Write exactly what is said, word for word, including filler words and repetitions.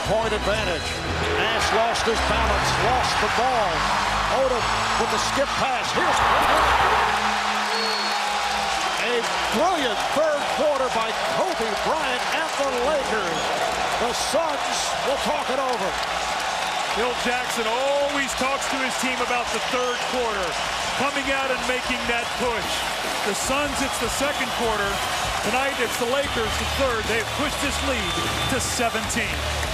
three-point advantage. Nash lost his balance, lost the ball. Odom with the skip pass. Here's a brilliant third quarter by Kobe Bryant and the Lakers. The Suns will talk it over. Phil Jackson always talks to his team about the third quarter, coming out and making that push. The Suns, it's the second quarter. Tonight, it's the Lakers, the third. They've pushed this lead to seventeen.